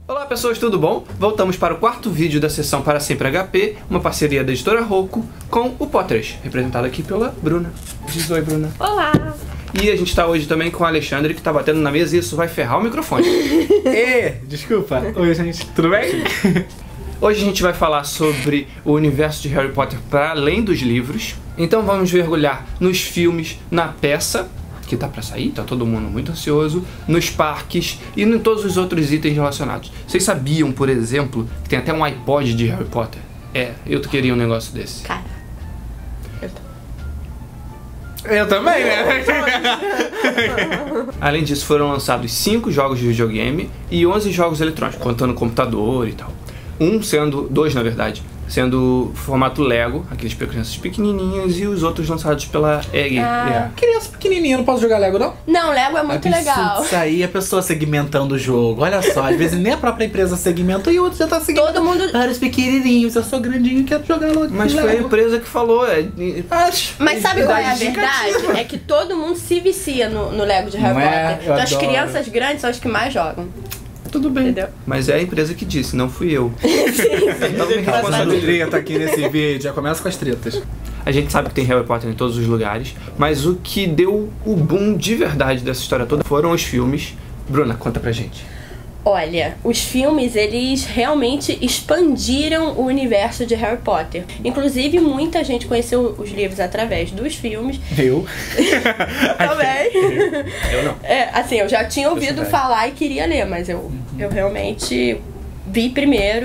Olá pessoas, tudo bom? Voltamos para o quarto vídeo da sessão Para Sempre HP, uma parceria da editora Roku com o Potterist, representado aqui pela Bruna. Diz oi, Bruna. Olá! E a gente está hoje também com o Alexandre, que está batendo na mesa e isso vai ferrar o microfone. Desculpa. Oi, gente. Tudo bem? Hoje a gente vai falar sobre o universo de Harry Potter para além dos livros. Então vamos mergulhar nos filmes, na peça, que tá pra sair, tá todo mundo muito ansioso, nos parques e em todos os outros itens relacionados. Vocês sabiam, por exemplo, que tem até um iPod de Harry Potter? Eu queria um negócio desse. Cara, Eu também, né? Além disso, foram lançados 5 jogos de videogame e 11 jogos eletrônicos, contando computador e tal. Dois na verdade, sendo formato Lego, aqueles pra crianças pequenininhas, e os outros lançados pela EA. Criança pequenininha, não posso jogar Lego, não? não, Lego é muito legal. Isso aí, a pessoa segmentando o jogo. Olha só, às vezes nem a própria empresa segmenta e o outro já tá segmentando. Todo mundo... Para os pequenininhos, eu sou grandinho e quero jogar Lego. Mas foi a empresa que falou. Mas sabe qual é a Verdade verdade? É que todo mundo se vicia no Lego de Harry Não é? Potter. Eu Então as adoro. crianças grandes são as que mais jogam. Tudo bem. Entendeu? Mas é a empresa que disse, não fui eu. Então me Essa responsabilizo. treta aqui nesse vídeo, já começa com as tretas. A gente sabe que tem Harry Potter em todos os lugares, mas o que deu o boom de verdade dessa história toda foram os filmes. Bruna, conta pra gente. Olha, os filmes, eles realmente expandiram o universo de Harry Potter. Inclusive, muita gente conheceu os livros através dos filmes. Viu? Também. Eu não. Assim, eu já tinha ouvido velho. falar e queria ler, mas eu realmente vi primeiro.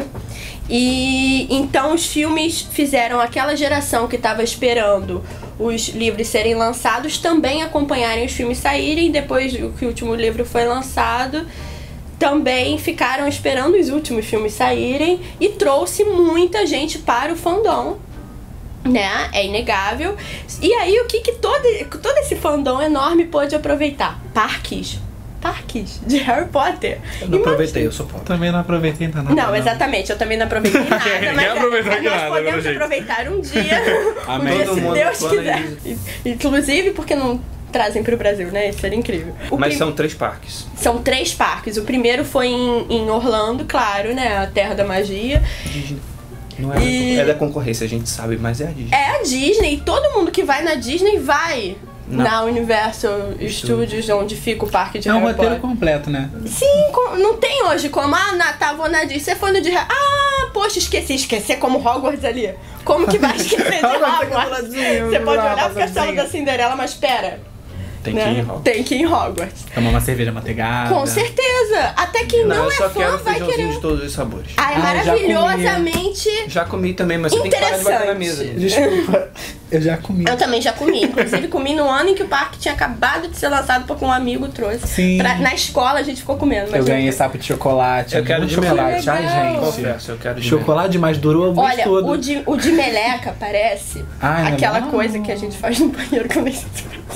E então os filmes fizeram aquela geração que estava esperando os livros serem lançados também acompanharem os filmes saírem. Depois que o último livro foi lançado, também ficaram esperando os últimos filmes saírem e trouxe muita gente para o fandom, né? É inegável. E aí o que todo esse fandom enorme pôde aproveitar? Parques de Harry Potter. Eu não aproveitei, eu sou pobre. Também não aproveitei nada. Não, exatamente, eu também não aproveitei nada, Ninguém aproveitou mas nada, nós podemos pelo jeito. aproveitar um dia, Amém. um dia Todo se mundo Deus planeja. quiser. Inclusive porque não trazem pro Brasil, né? Isso seria incrível. Mas são 3 parques. São 3 parques. O primeiro foi em Orlando, claro, né? A Terra da Magia. Disney. Não é, E- é da concorrência, a gente sabe, mas é a Disney. É a Disney. E todo mundo que vai na Disney vai Não. na Universal Studios, onde fica o parque de É um Harry roteiro Potter. completo, né? Sim, não tem hoje como. Vou na Disney. Você foi no de Harry. Poxa, esquecer como Hogwarts ali. Como que vai esquecer de Hogwarts? Você pode olhar pro castelo da Cinderela, mas pera. Tem né? que ir em Hogwarts. Tem que ir em Hogwarts. Tomar uma cerveja manteigada. Com certeza. Até quem não, eu é só fã quero vai feijãozinho querer. de todos os sabores. Ah, é já comi. maravilhosamente. Já comi também, mas você tem que parar de bater na mesa. Interessante. Desculpa, eu já comi. Eu também já comi. Inclusive, comi no ano em que o parque tinha acabado de ser lançado porque um amigo trouxe. Sim. Na escola a gente ficou comendo. Eu ganhei sapo de chocolate. Eu quero muito de chocolate. legal. Ai, gente. Confesso, eu quero de Chocolate demais, durou o mês Olha, todo. o de meleca parece Ai, aquela não. coisa que a gente faz no banheiro quando a gente...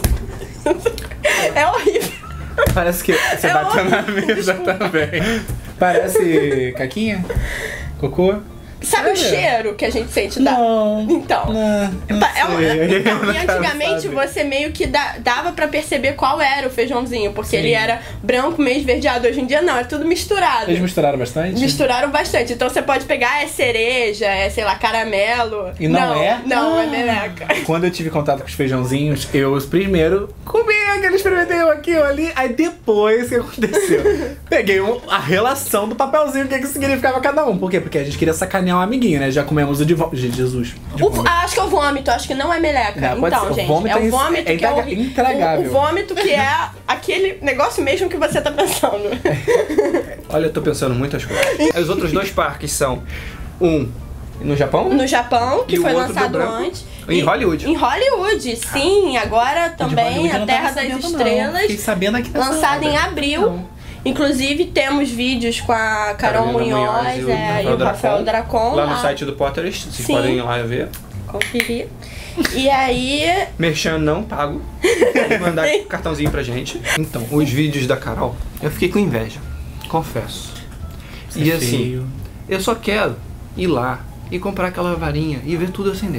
É horrível. Parece que você É bateu na horrível, mesa desculpa. também. Parece caquinha? Cocô? Sabe o cheiro que a gente sente da... Não. Então. Não E sei. antigamente você meio que dava pra perceber qual era o feijãozinho, porque Sim. ele era branco, meio esverdeado. Hoje em dia não, é tudo misturado. Eles misturaram bastante? Misturaram bastante. Então você pode pegar, é cereja, é, sei lá, caramelo. E não é? Não, é meleca. Quando eu tive contato com os feijãozinhos, eu primeiro comi aquele experimentei aqui ou ali, aí depois o que aconteceu? Peguei a relação do papelzinho, o que significava cada um. Por quê? Porque a gente queria sacanear um amiguinho, né? Já comemos o de Jesus. Acho que é o vômito, acho que não é meleca. É, pode Então, ser. O gente, vômito é o é vômito que é horrível. intragável. O vômito que é aquele negócio mesmo que você tá pensando. Olha, eu tô pensando muitas coisas. Os outros 2 parques são no Japão No Japão, que E o foi outro do lançado branco? antes. Em Hollywood. Em Hollywood, sim. Agora também Hollywood eu A não Terra tava das sabendo, não. Estrelas. Fiquei sabendo aqui nessa Lançado em obra. abril. Não. Inclusive temos vídeos com a Carol Carolina Munhoz e o Rafael Dracon. Lá no site do Potterist, vocês Sim. podem ir lá ver. Conferir. E aí... Merchan não pago. Pode mandar cartãozinho pra gente. Então, os vídeos da Carol, eu fiquei com inveja. Confesso. E assim, Feio. eu só quero ir lá e comprar aquela varinha e ver tudo acendendo.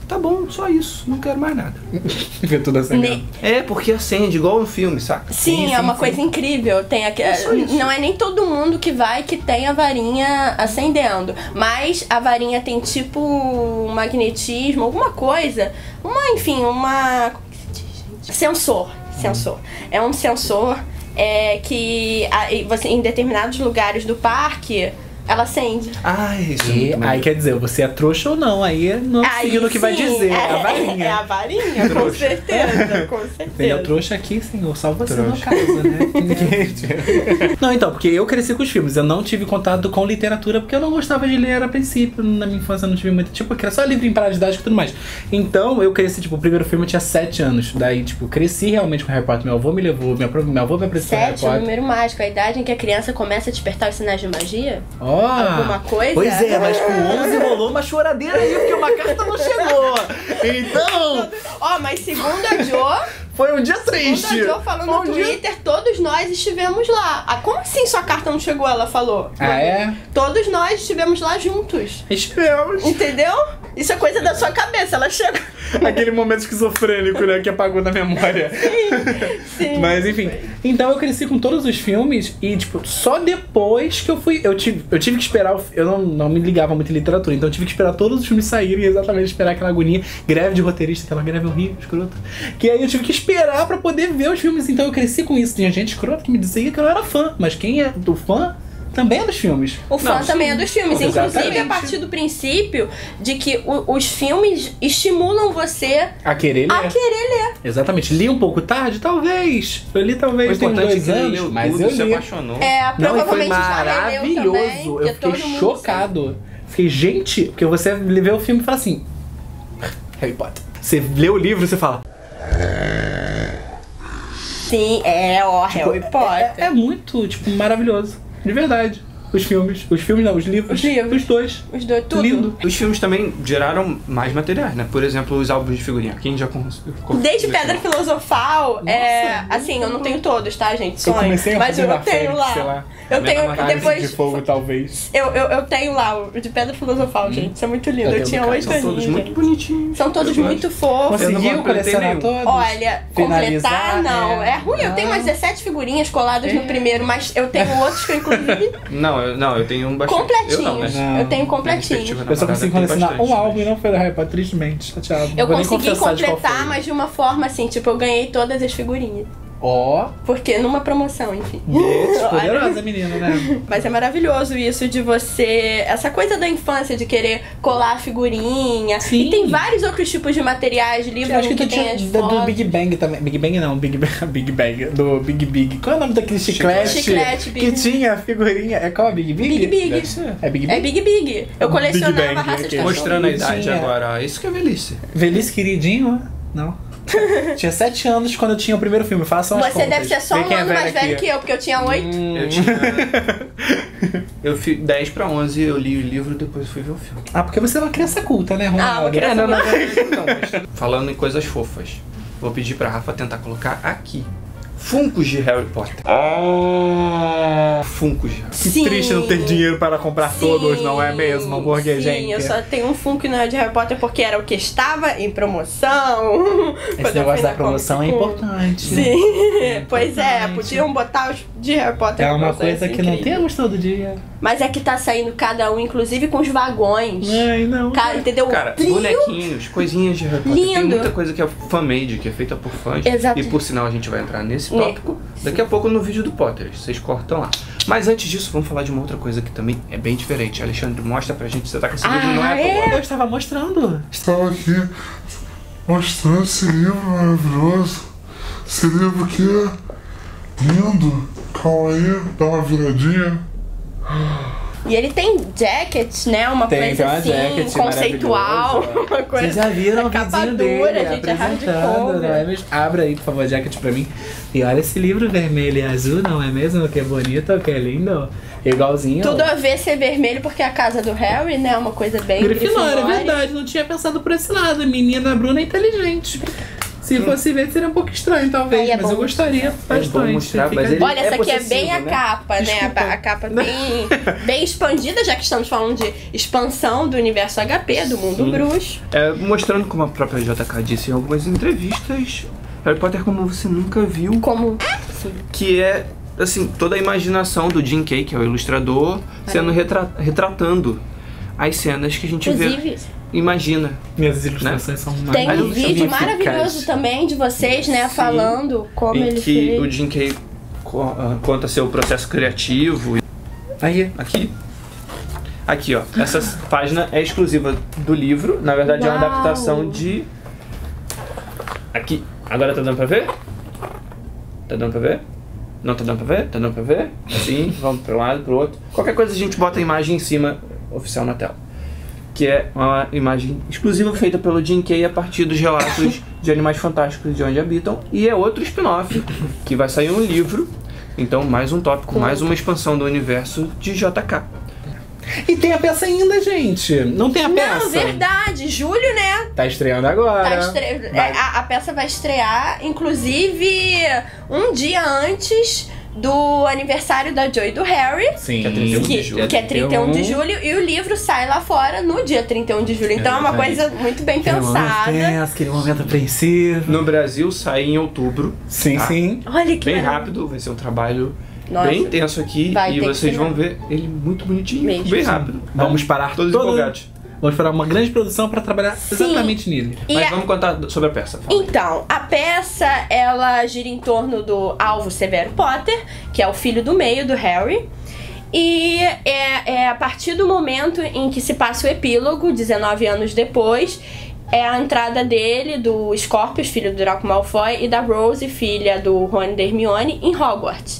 Tá bom, só isso, não quero mais nada. Vê tudo acendendo. É, porque acende, igual no filme, saca? Sim, é uma coisa incrível. Tem não é nem todo mundo que tem a varinha acendendo. Mas a varinha tem tipo um magnetismo, alguma coisa. Enfim, como que se diz, gente? Sensor. É um sensor que você, em determinados lugares do parque, ela acende. Isso aí quer dizer, você é trouxa ou não? Aí não é o signo que vai dizer, é a varinha. É a varinha, com certeza, com certeza. Ele é o trouxa aqui, senhor, só você no caso, né? Não, então, porque eu cresci com os filmes, eu não tive contato com literatura, porque eu não gostava de ler a princípio, na minha infância eu não tive muito, tipo, era só livro em paradidático e tudo mais. Então, eu cresci, tipo, o primeiro filme eu tinha 7 anos, daí, tipo, cresci realmente com Harry Potter, meu avô me levou, meu avô me apresentou Harry Potter. 7, o número mágico, a idade em que a criança começa a despertar os sinais de magia? Alguma coisa? Pois é, mas com 11 rolou uma choradeira aí, porque uma carta não chegou. Então... mas segundo a Jo... Foi um dia triste. Segundo a Jo falou no Twitter, todos nós estivemos lá. Como assim sua carta não chegou? Ela falou. Todos nós estivemos lá juntos. Estivemos. Entendeu? Isso é coisa da sua cabeça, ela chegou. Aquele momento esquizofrênico, né, que apagou na memória. Sim. Mas enfim, então eu cresci com todos os filmes e, tipo, só depois que eu tive que esperar, eu não me ligava muito em literatura, então eu tive que esperar todos os filmes saírem e exatamente esperar aquela agonia, greve de roteirista, aquela greve horrível, escrota, que aí eu tive que esperar pra poder ver os filmes, então eu cresci com isso. Tinha gente escrota que me dizia que eu não era fã, mas quem é do fã também é dos filmes. O fã também é dos filmes. Exatamente. Inclusive, a partir do princípio de que os filmes estimulam você a querer ler. Exatamente. Li um pouco tarde? Talvez. Eu li talvez tem 2 anos, mas eu li. Se apaixonou. Provavelmente foi maravilhoso. Já leu também, eu fiquei chocado. Fiquei, gente, porque você vê o filme e fala assim, Harry Potter. Você lê o livro e você fala... Sim, Harry Potter. É muito, tipo, maravilhoso. De verdade. Os filmes não, os livros. Os dois, tudo. Lindo. Os filmes também geraram mais materiais, né? Por exemplo, os álbuns de figurinha. Quem já Desde Pedra Filosofal, assim, eu não tenho todos, tá, gente? Sonho. Eu comecei a mas eu tenho lá. Sei lá. Eu tenho depois de fogo, talvez. Eu tenho lá o de Pedra Filosofal, gente. Isso é muito lindo. Eu tinha 8 aninhos. São todos muito bonitinhos. São todos muito fofos. Conseguiu colecionar todos? Olha, completar não. É ruim. Eu tenho umas 17 figurinhas coladas no primeiro, mas eu tenho outros que eu inclusive... Não, eu tenho um bastante. Completinhos. Eu tenho completinhos. Eu só consegui colecionar um álbum e não foi do Harry Potter, tristemente. Chateado. Eu consegui completar, mas de uma forma assim, tipo, eu ganhei todas as figurinhas. Porque numa promoção, enfim. Poderosa menina, né? Mas é maravilhoso isso de você... Essa coisa da infância de querer colar a figurinha. Sim. E tem vários outros tipos de materiais, livros acho que tem tinha as do Big Bang também. Big Bang não, Big Bang. Do Big Big. Qual é o nome daquele chiclete? Big. Que tinha figurinha. Qual é Big Big? Big Big. É Big Big? É Big Big. Eu colecionava Big Bang, raça de cachorro. Mostrando a idade agora. Isso que é velhice. Velhice queridinho? Não. Tinha 7 anos quando eu tinha o primeiro filme. Façam as contas. Você deve ser só um ano mais velho que eu, porque eu tinha 8. Eu fui 10 pra 11, eu li o livro e depois fui ver o filme. Porque você é uma criança culta, né, Ronaldo? Uma criança não, mas falando em coisas fofas, vou pedir pra Rafa tentar colocar aqui Funkos de Harry Potter. Funkos de Harry Potter. Que triste não ter dinheiro para comprar todos, não é mesmo, hambúrguer, gente? Sim, eu só tenho um Funko de Harry Potter porque era o que estava em promoção. Esse negócio da promoção é importante. Sim, pois é, podiam botar os de Harry Potter. É uma coisa que não temos todo dia. Mas é que tá saindo cada um, inclusive com os vagões. Ai, não. Cara, entendeu? Cara, bonequinhos, coisinhas de Harry Potter. Lindo. Tem muita coisa que é fan-made, que é feita por fãs. Exato. E por sinal a gente vai entrar nesse tópico daqui a pouco no vídeo do Potter. Vocês cortam lá. Mas antes disso, vamos falar de uma outra coisa que também é bem diferente. Alexandre, mostra pra gente, você tá com esse livro, não é? Eu estava mostrando. Estava aqui mostrando esse livro maravilhoso. Esse livro aqui é lindo. Calma aí, dá uma viradinha. E ele tem jacket, né? Uma coisa assim, jacket conceitual. Uma coisa. Vocês já viram o capa vizinho dura, dele gente, apresentando, não é mesmo? Abra aí, por favor, jacket pra mim. E olha esse livro vermelho e azul, não é mesmo? Que é bonito, que é lindo. Igualzinho. Tudo a ver ser vermelho porque é a casa do Harry, né? Uma coisa bem Grifinória, é verdade. Não tinha pensado por esse lado. Menina Bruna é inteligente. Se fosse ver, seria um pouco estranho, talvez. Aí é mas bom eu gostaria bastante. mostrar, Fica mas a ele- Olha, essa aqui é bem possessivo, a né? capa, Desculpa. né? A capa bem expandida, já que estamos falando de expansão do universo HP, do mundo Sim. bruxo. Mostrando como a própria JK disse em algumas entrevistas, Harry Potter como você nunca viu, Como. que é, assim, toda a imaginação do Jim Kay, que é o ilustrador, sendo retratando as cenas que a gente vê. Inclusive, imagina. Minhas ilustrações são tem Mas um eu vídeo sou muito maravilhoso eficaz. também de vocês, né? Sim. Falando como Em ele que fez. o Jim Kay conta seu processo criativo. Aí. Aqui, ó. Essa página é exclusiva do livro. Na verdade, é uma Uau. adaptação de... Aqui. Agora tá dando pra ver? Tá dando pra ver? Não tá dando pra ver? Tá dando pra ver? Assim, vamos pro lado, pro outro. Qualquer coisa a gente bota a imagem em cima, oficial na tela. Que é uma imagem exclusiva feita pelo Jim Kay a partir dos relatos de Animais Fantásticos de Onde Habitam. E é outro spin-off, que vai sair um livro. Então, mais um tópico, mais uma expansão do universo de JK. E tem a peça ainda, gente. Não tem a peça? Não, verdade. Julho, né? Tá estreando agora. Tá Vai- a peça vai estrear, inclusive, um dia antes do aniversário da Joy e do Harry. Sim. Que é 31 de julho. Que é 31 de julho, e o livro sai lá fora no dia 31 de julho. Então é uma coisa muito bem pensada. Aquele momento apreensivo. No Brasil, sai em outubro. Sim, Tá. sim. Olha que Bem maravilha. rápido, vai ser um trabalho Nossa. bem intenso aqui. Vai E ter que vocês ser vão rápido. ver ele muito bonitinho, Mesmo. bem rápido. Vamos parar Todos todo- empolgados. Vamos esperar uma grande produção pra trabalhar exatamente nele. E Mas a- vamos contar sobre a peça. Fala. Então, a peça, ela gira em torno do Alvo Severo Potter, que é o filho do meio do Harry. E é a partir do momento em que se passa o epílogo, 19 anos depois, é a entrada dele, do Scorpius, filho do Draco Malfoy, e da Rose, filha do Rony e da Hermione, em Hogwarts.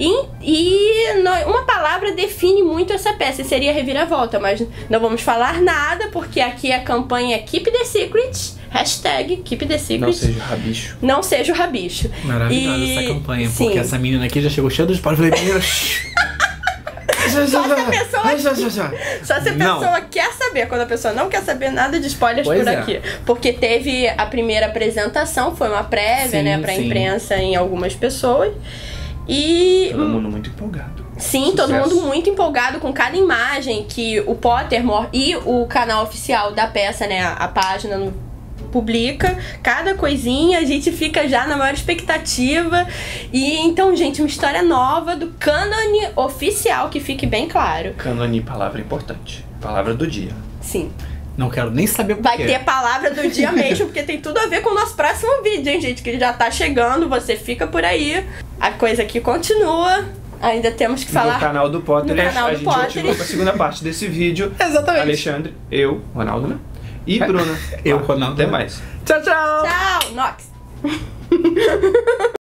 Uma palavra define muito essa peça, e seria reviravolta, mas não vamos falar nada, porque aqui a campanha é Keep the Secret, hashtag Keep the Secret. Não seja rabicho. Não seja o rabicho. Maravilhosa E- essa campanha, sim. porque essa menina aqui já chegou cheia dos paus. Eu falei, menina, Só se a pessoa Só se a Não. pessoa quer saber. Quando a pessoa não quer saber nada de spoilers Pois por é. aqui. Porque teve a primeira apresentação, foi uma prévia, Sim, né, pra sim. imprensa em algumas pessoas. E Todo mundo muito empolgado. sim, todo Sucesso. mundo muito empolgado com cada imagem que o Pottermore e o canal oficial da peça, né, a página publica, cada coisinha, a gente fica já na maior expectativa. E então, gente, uma história nova do cânone oficial, que fique bem claro. Canone, palavra importante. Palavra do dia. Sim. não quero nem saber por Vai quê. ter palavra do dia mesmo, porque tem tudo a ver com o nosso próximo vídeo, hein, gente? Que já tá chegando, você fica por aí. A coisa aqui continua. Ainda temos que No falar. canal do Potter, no canal a do gente Potter. continua com a segunda parte desse vídeo. Exatamente. Alexandre, eu, Ronaldo, né? E Bruna. Eu, Ronaldo. Até mais. Tchau, tchau. Tchau, Nox.